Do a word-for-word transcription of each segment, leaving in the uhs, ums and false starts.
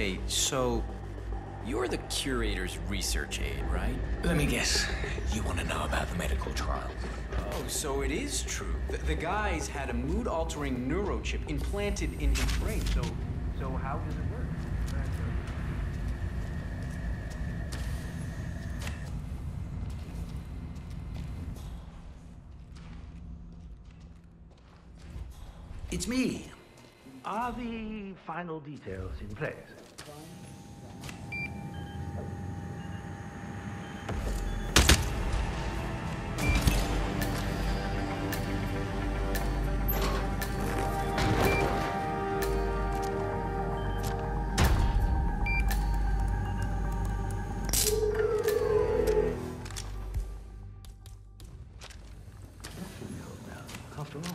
Hey, so you're the curator's research aide, right? Let me guess. You want to know about the medical trial? Oh, so it is true. The, the guy's had a mood-altering neurochip implanted in his brain. So, so how does it work? It's me. Are the final details in place? After all.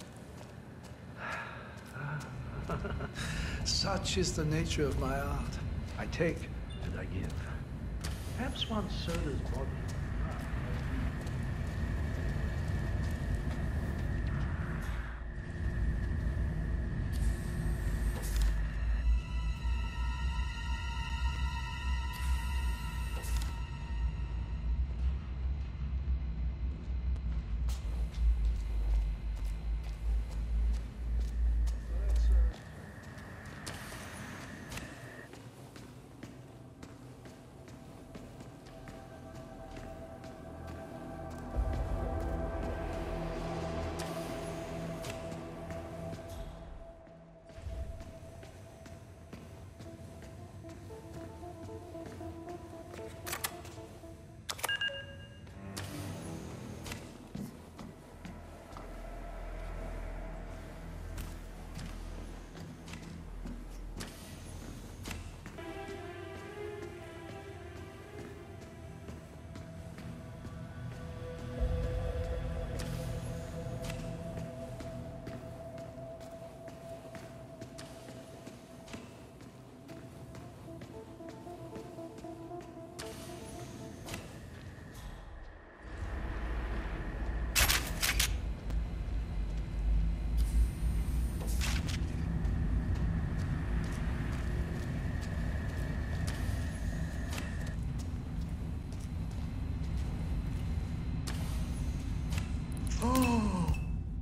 Such is the nature of my art. I take And I give. Perhaps one soda's body. Oh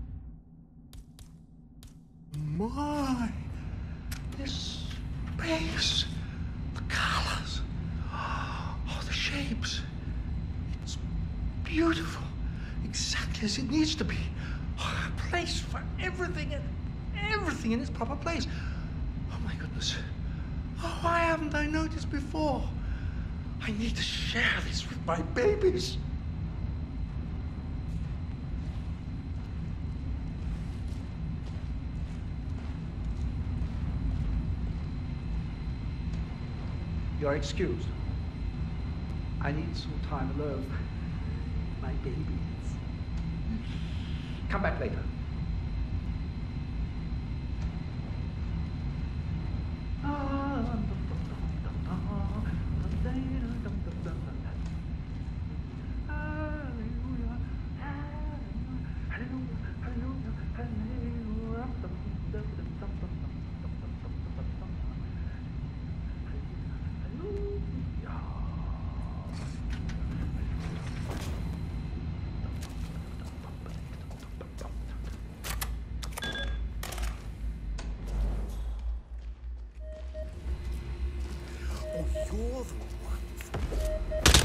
my! This space, the colors, oh, the shapes. It's beautiful, exactly as it needs to be. Oh, a place for everything and everything in its proper place. Oh my goodness! Oh, why haven't I noticed before? I need to share this with my babies. You're excused. I need some time alone. My babies. Come back later. You're the one.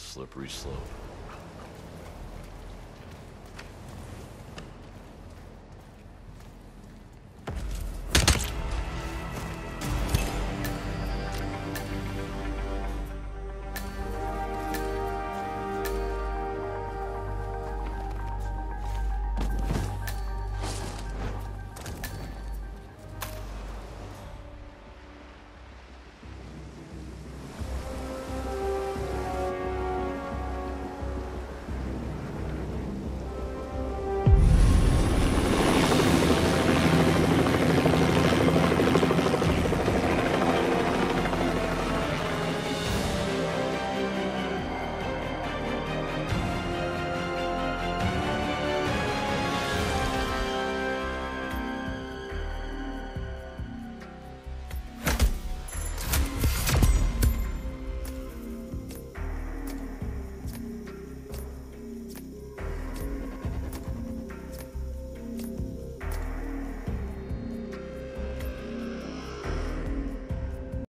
slippery slope.